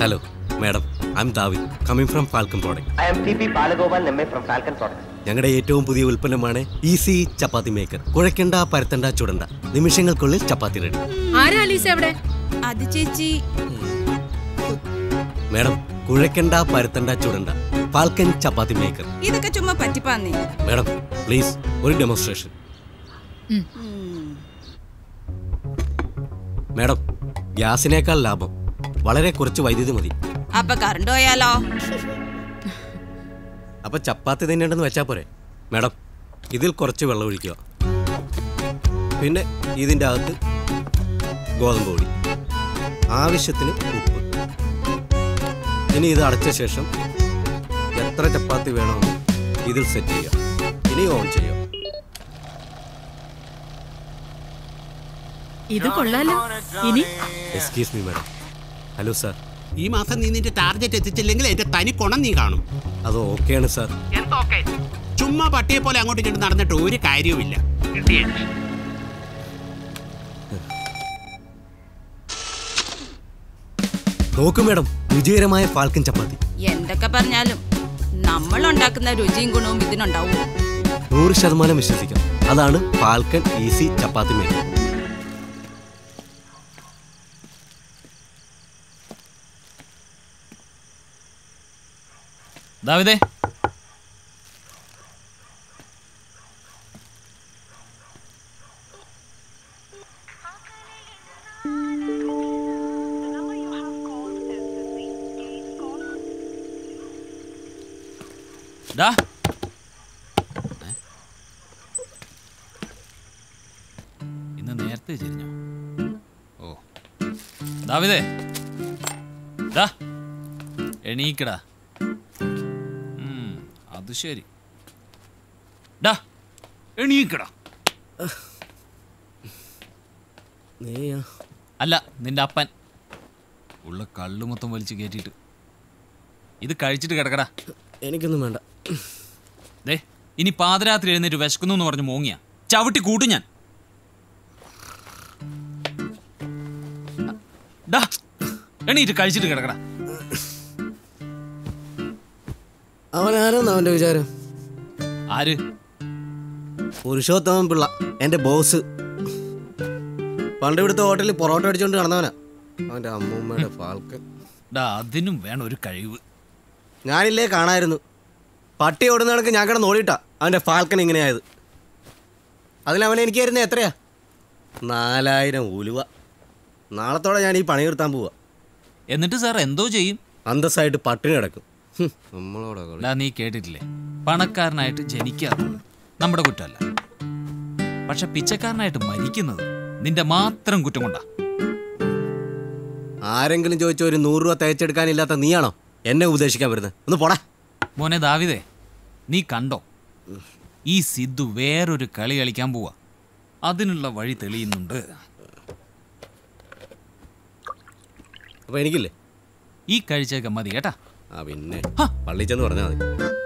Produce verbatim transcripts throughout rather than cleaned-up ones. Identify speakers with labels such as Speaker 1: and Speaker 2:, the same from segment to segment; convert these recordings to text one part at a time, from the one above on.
Speaker 1: Hello, madam. I'm David, coming from Falcon Products.
Speaker 2: I am T P Palagopal Nemme from Falcon Products.
Speaker 1: ഞങ്ങളുടെ ഏറ്റവും പുതിയ ഉൽപ്പന്നമാണ് easy chapati maker. കുഴക്കണ്ട, പരത്തണ്ട, ചുടണ്ട, നിമിഷങ്ങൾക്കുള്ളിൽ ചപ്പാത്തി ready.
Speaker 3: ആരാ അലീസ അവിടെ?
Speaker 4: അത് ചേച്ചി.
Speaker 1: മാഡം, കുഴക്കണ്ട, പരത്തണ്ട, ചുടണ്ട, ഫാൽക്കൻ ചപ്പാത്തി മേക്കർ.
Speaker 4: ഇതൊക്കെ ചുമ്മാ പറ്റിപ്പാന്നേ.
Speaker 1: മാഡം, പ്ലീസ് ഒരു ഡെമോൺസ്ട്രേഷൻ. മാഡം, ഗ്യാസിനേക്കാൾ ലാഭം, വളരെ കുറച്ച് വൈദ്യുതി മതി.
Speaker 4: അപ്പൊ കറണ്ട് പോയാലോ?
Speaker 1: അപ്പൊ ചപ്പാത്തി തന്നെയുണ്ടെന്ന് വെച്ചാ പോരെ. മാഡം, ഇതിൽ കുറച്ച് വെള്ളം ഒഴിക്കുക. പിന്നെ ഇതിൻ്റെ അകത്ത് ഗോതമ്പ് പൊടി, ആവശ്യത്തിന് ഉപ്പ്. ഇനി ഇത് അടച്ച ശേഷം എത്ര ചപ്പാത്തി വേണമെന്ന് ഇതിൽ സെറ്റ് ചെയ്യാം. ഇനി ഓൺ ചെയ്യാം.
Speaker 3: ഇത് കൊള്ളാലോ. ഇനി
Speaker 1: excuse me madam. Hello sir,
Speaker 5: ഈ മാസം നീ നിന്റെ ടാർഗറ്റ് എത്തിച്ചില്ലെങ്കിൽ എന്റെ തനി കുണം നീ കാണും.
Speaker 1: അത് ഓക്കെയാണ് സാർ.
Speaker 5: ചുമ്മാ പട്ടിയെ പോലെ അങ്ങോട്ട് ഇങ്ങോട്ട് നടന്നിട്ട് ഒരു കാര്യവുമില്ല.
Speaker 1: നോക്കൂ മാഡം, രുചികരമായ ഫാൽക്കൻ ചപ്പാത്തി.
Speaker 4: എന്തൊക്കെ പറഞ്ഞാലും നമ്മൾ ഉണ്ടാക്കുന്ന രുചിയും ഗുണവും ഇതിനുണ്ടാവും.
Speaker 1: നൂറ് ശതമാനം വിശ്വസിക്കാം. അതാണ് ഫാൽക്കൻ ഈസി ചപ്പാത്തി മേക്കർ.
Speaker 6: ദാവിദേ, ഡാ ഇന്ന് നേരത്തെ ചെരിഞ്ഞോ? ഓ ദാവിദേ, ഡാ എണീക്കടാ. അത് ശരി, ഡാ എണീക്കടാ. അല്ല, നിന്റെ അപ്പൻ ഉള്ള കള്ളു മൊത്തം വലിച്ചു കയറ്റിയിട്ട് ഇത് കഴിച്ചിട്ട് കിടക്കടാ.
Speaker 1: എനിക്കൊന്നും വേണ്ട.
Speaker 6: ദേ, ഇനി പാതിരാത്രി എഴുന്നേറ്റ് വിശക്കുന്നു എന്ന് പറഞ്ഞ് മോങ്ങിയ ചവിട്ടി കൂട്ടും ഞാൻ. ഡാ എണീറ്റ് കഴിച്ചിട്ട് കിടക്കടാ.
Speaker 1: അവനാരെന്ന് അവന്റെ വിചാരം?
Speaker 6: ആര്?
Speaker 1: പുരുഷോത്തമൻ പിള്ള, എന്റെ ബോസ്. പണ്ട് ഇവിടുത്തെ ഹോട്ടലിൽ പൊറോട്ട അടിച്ചോണ്ട് നടന്നവനാ. അവന്റെ അമ്മൂമ്മയുടെ ഫാൽക്കൻ.
Speaker 6: ഡാ അതിനും വേണം ഒരു കഴിവ്.
Speaker 1: ഞാനില്ലേ കാണായിരുന്നു. പട്ടി ഓടുന്ന കണക്ക് ഞാൻ കിടന്ന് ഓടിയിട്ടാ അവന്റെ ഫാൽക്കൻ ഇങ്ങനെയായത്. അതിലവൻ എനിക്കായിരുന്നു എത്രയാ? നാലായിരം ഉലുവ. നാളത്തോടെ ഞാൻ ഈ പണി നിർത്താൻ പോവാ.
Speaker 6: എന്നിട്ട് സാർ എന്തോ ചെയ്യും?
Speaker 1: അന്തസ്സായിട്ട് പട്ടിണി കിടക്കും. നമ്മളോടാ.
Speaker 6: നീ കേട്ടിട്ടില്ലേ, പണക്കാരനായിട്ട് ജനിക്കാറുണ്ട് നമ്മുടെ കുറ്റമല്ല, പക്ഷെ പിച്ചക്കാരനായിട്ട് മരിക്കുന്നത് നിന്റെ മാത്രം കുറ്റം കൊണ്ടാ.
Speaker 1: ആരെങ്കിലും ചോദിച്ച ഒരു നൂറ് രൂപ തയ്ച്ചെടുക്കാനില്ലാത്ത നീയാണോ എന്നെ ഉപദേശിക്കാൻ വരുന്നത്? ഒന്ന് പോടാ.
Speaker 6: മോനെ ദാവിദേ, നീ കണ്ടോ, ഈ സിദ്ധു വേറൊരു കളി കളിക്കാൻ പോവാ. അതിനുള്ള വഴി തെളിയുന്നുണ്ട്.
Speaker 1: അപ്പൊ എനിക്കില്ലേ?
Speaker 6: ഈ കഴിച്ചേക്ക മതി കേട്ടാ.
Speaker 1: ആ പിന്നെ പള്ളി ചെന്ന് പറഞ്ഞാൽ മതി.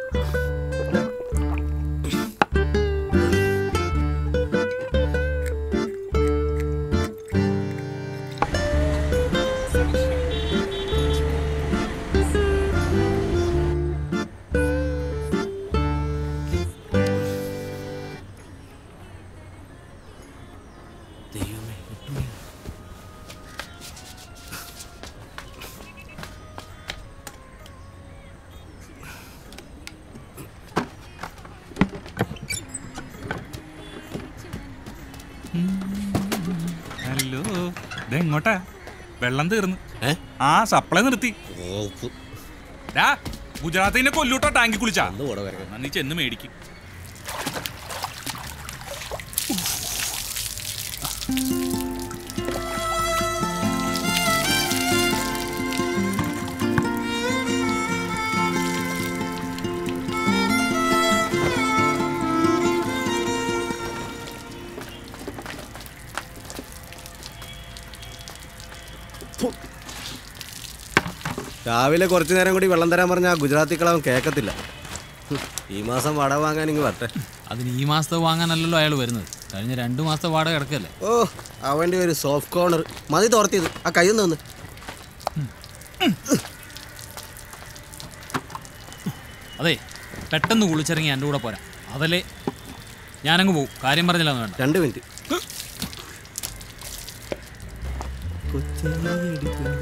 Speaker 7: ഹലോ, ഇതെങ്ങോട്ടാ? വെള്ളം തീർന്നു. ആ സപ്ലൈ നിർത്തി. ഗുജറാത്തിന്റെ കൊല്ലൂട്ടോ ടാങ്കി കുളിച്ചാ. നീ ചെന്ന് മേടിക്കും.
Speaker 1: രാവിലെ കുറച്ചു നേരം കൂടി വെള്ളം തരാൻ പറഞ്ഞാൽ ആ ഗുജറാത്തി കളവൻ കേൾക്കത്തില്ല. ഈ മാസം വാടക വാങ്ങാൻ ഇങ്ങ് വരട്ടെ.
Speaker 6: അതിന് ഈ മാസത്തെ വാങ്ങാനല്ലല്ലോ അയാൾ വരുന്നത്. കഴിഞ്ഞ രണ്ടു മാസത്തെ വാടക കിടക്കല്ലേ.
Speaker 1: ഓ അവൻ്റെ ഒരു സോഫ്റ്റ് കോർണർ മതി തോർത്തിയത്. ആ കയ്യൊന്ന് വന്ന്
Speaker 6: അതെ, പെട്ടെന്ന് കുളിച്ചിറങ്ങി എൻ്റെ കൂടെ പോരാ. അതല്ലേ ഞാനങ്ങ് പോവും. കാര്യം പറഞ്ഞില്ലെന്ന് വേണ്ട.
Speaker 1: രണ്ട് മിനിറ്റ്. കൊച്ചി